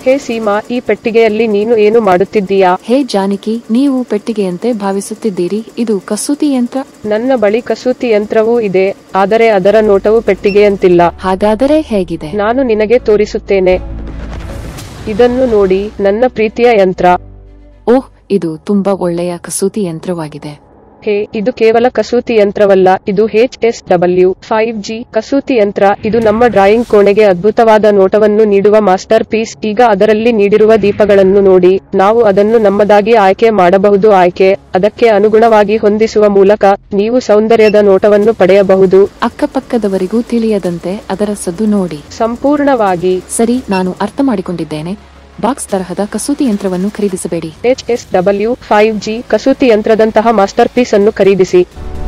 ಹೇ ಸೀಮಾ, ಈ ಪೆಟ್ಟಿಗೆಯಲ್ಲಿ ನೀನು ಏನು ಮಾಡುತ್ತಿದ್ದೀಯಾ? ಹೇ ಜಾನಕಿ, ನೀವು ಪೆಟ್ಟಿಗೆಯಂತೆ ಭಾವಿಸುತ್ತಿದ್ದೀರಿ, ಇದು ಕಸೂತಿ ಯಂತ್ರ. ನನ್ನ ಬಳಿ ಕಸೂತಿ ಯಂತ್ರವೂ ಇದೆ, ಆದರೆ ಅದರ ನೋಟವು ಪೆಟ್ಟಿಗೆಯಂತಿಲ್ಲ. ಹಾಗಾದರೆ ಹೇಗಿದೆ? ನಾನು ನಿನಗೆ ತೋರಿಸುತ್ತೇನೆ. ಇದನ್ನು ನೋಡಿ, ನನ್ನ ಪ್ರೀತಿಯ ಯಂತ್ರ. ಓಹ್, ಇದು ತುಂಬಾ ಒಳ್ಳೆಯ ಕಸೂತಿ ಯಂತ್ರವಾಗಿದೆ. ಹೇ, ಇದು ಕೇವಲ ಕಸೂತಿ ಯಂತ್ರವಲ್ಲ, ಇದು HSW5G ಕಸೂತಿ ಯಂತ್ರ. ಇದು ನಮ್ಮ ಡ್ರಾಯಿಂಗ್ ಕೋಣೆಗೆ ಅದ್ಭುತವಾದ ನೋಟವನ್ನು ನೀಡುವ ಮಾಸ್ಟರ್ ಪೀಸ್. ಈಗ ಅದರಲ್ಲಿ ನೀಡಿರುವ ದೀಪಗಳನ್ನು ನೋಡಿ, ನಾವು ಅದನ್ನು ನಮ್ಮದಾಗಿ ಆಯ್ಕೆ ಮಾಡಬಹುದು. ಅದಕ್ಕೆ ಅನುಗುಣವಾಗಿ ಹೊಂದಿಸುವ ಮೂಲಕ ನೀವು ಸೌಂದರ್ಯದ ನೋಟವನ್ನು ಪಡೆಯಬಹುದು. ಅಕ್ಕಪಕ್ಕದವರಿಗೂ ತಿಳಿಯದಂತೆ ಅದರ ಸದ್ದು ನೋಡಿ. ಸಂಪೂರ್ಣವಾಗಿ ಸರಿ, ನಾನು ಅರ್ಥ ಮಾಡಿಕೊಂಡಿದ್ದೇನೆ. ಬಾಕ್ಸ್ ತರಹದ ಕಸೂತಿ ಯಂತ್ರವನ್ನು ಖರೀದಿಸಬೇಡಿ. HSW5G ಕಸೂತಿ ಯಂತ್ರದಂತಹ ಮಾಸ್ಟರ್ ಪೀಸ್ ಅನ್ನು ಖರೀದಿಸಿ.